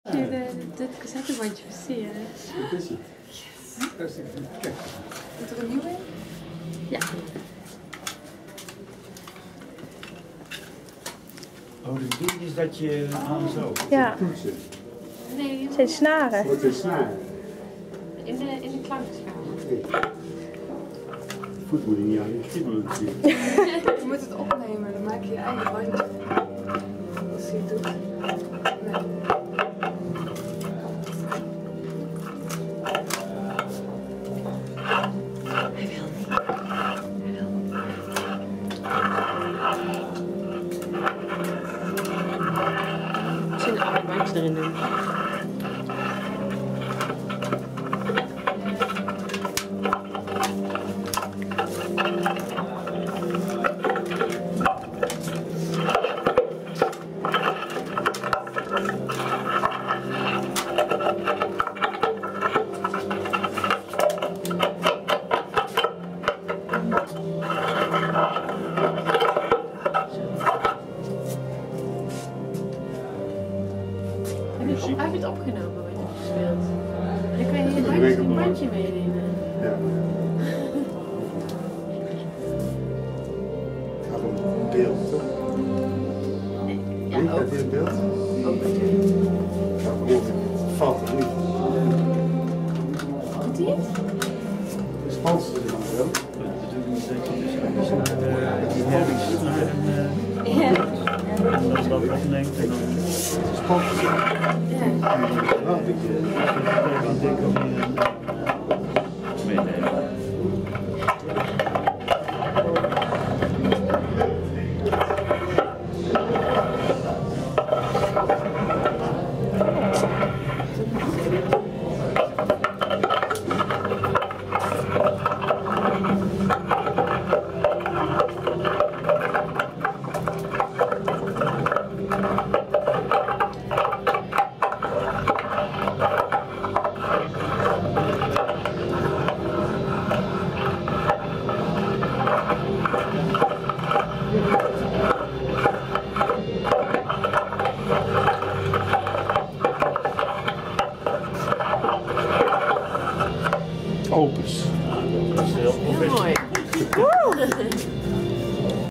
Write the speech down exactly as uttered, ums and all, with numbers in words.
Dit cassettebandje versieren. Dat is hij. Yes. Kijk. Moet er een nieuwe in? Ja. Oh, de bedoeling is dat je aan zo. Ja. Toetsen. Nee, Het zijn snaren. Wat zijn snaren? in de, in de klankschaal. Nee. Voet moet je niet aan je schimmelen natuurlijk. Je moet het opnemen, dan maak je je eigen bandje. Als je het doet. Nee. Hij wil niet. Hij wil niet. Misschien een ander bandje erin doen. Heb je het opgenomen wat je hebt gespeeld? Dan kan je hier langs een bandje meenemen. Ja. Het gaat om een beeld, toch? Ja, Niet ook. dat in het beeld? Ook natuurlijk. Ja, gewoon valt het niet. Doet hij het? De spans is er dan wel. Die herries naar een Ja. dat is wat opneemt en dan De spans is er. Ja. Wel een beetje. denk ik ook niet.